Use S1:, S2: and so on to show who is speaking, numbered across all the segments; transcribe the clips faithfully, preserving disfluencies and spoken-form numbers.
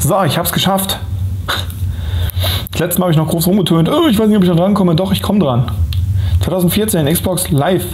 S1: So, ich hab's geschafft. Das letzte Mal habe ich noch groß rumgetönt. Oh, ich weiß nicht, ob ich noch drankomme. Doch, ich komme dran. zwanzig vierzehn, Xbox Live.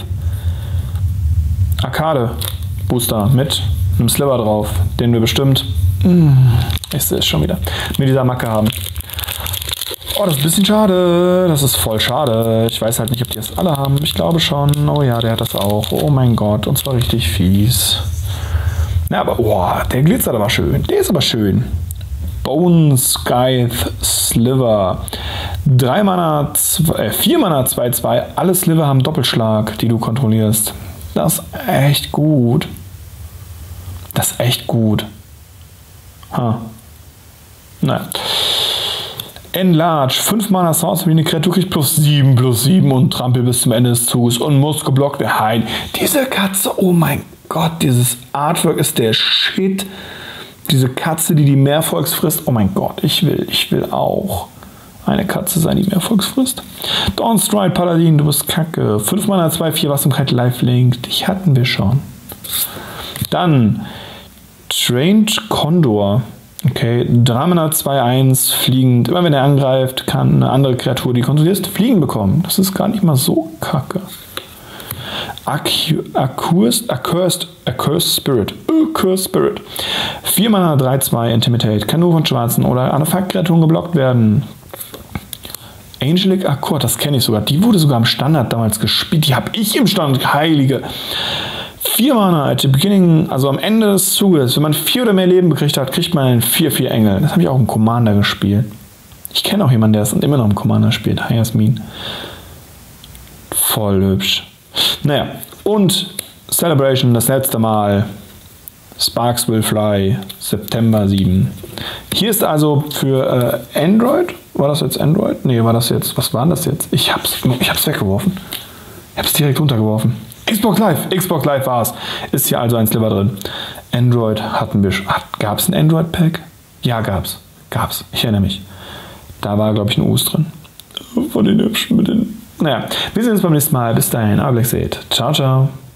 S1: Arcade Booster mit einem Sliver drauf, den wir bestimmt, ich sehe es schon wieder, mit dieser Macke haben. Oh, das ist ein bisschen schade. Das ist voll schade. Ich weiß halt nicht, ob die das alle haben. Ich glaube schon. Oh ja, der hat das auch. Oh mein Gott, und zwar richtig fies. Na, aber, oh, der glitzert aber schön. Der ist aber schön. Bone Scythe Sliver. drei Mana, vier Mana, zwei zwei. Alle Sliver haben Doppelschlag, die du kontrollierst. Das ist echt gut. Das ist echt gut. Ha. Naja. Enlarge. fünf Mana Sorcery. Eine Kreatur kriegt plus sieben, plus sieben und trampelt bis zum Ende des Zuges und muss geblockt werden. Diese Katze, oh mein Gott, dieses Artwork ist der Shit. Diese Katze, die die Meervolks frisst. Oh mein Gott, ich will, ich will auch eine Katze sein, die Meervolks frisst. Dawnstride Paladin, du bist kacke. fünf Mana, zwei vier, Wachsamkeit, Lifelink. Dich hatten wir schon. Dann Strange Condor. Okay, drei Mana, zwei eins, fliegend. Immer wenn er angreift, kann eine andere Kreatur, die kontrollierst, fliegen bekommen. Das ist gar nicht mal so kacke. Accursed, Accursed, Accursed Spirit. Accursed Spirit. vier Mana, drei zwei, Intimidate. Kann nur von schwarzen oder Artefaktkreaturen geblockt werden. Angelic Accord, das kenne ich sogar. Die wurde sogar im Standard damals gespielt. Die habe ich im Standard. Heilige. vier Mana at the beginning, also am Ende des Zuges. Wenn man vier oder mehr Leben gekriegt hat, kriegt man einen vier vier Engel. Das habe ich auch im Commander gespielt. Ich kenne auch jemanden, der es immer noch im Commander spielt. Hi Jasmin. Voll hübsch. Naja, und Celebration, das letzte Mal. Sparks Will Fly, September sieben. Hier ist also für äh, Android, war das jetzt Android? Nee, war das jetzt, was war das jetzt? Ich hab's, ich hab's weggeworfen. Ich hab's direkt runtergeworfen. Xbox Live, Xbox Live war's. Ist hier also ein Sliver drin. Android hatten wir schon. Gab's ein Android-Pack? Ja, gab's. Gab's. Ich erinnere mich. Da war, glaube ich, ein Us drin. Von den hübschen mit den. Naja, wir sehen uns beim nächsten Mal. Bis dahin, Ablex seht. Ciao, ciao.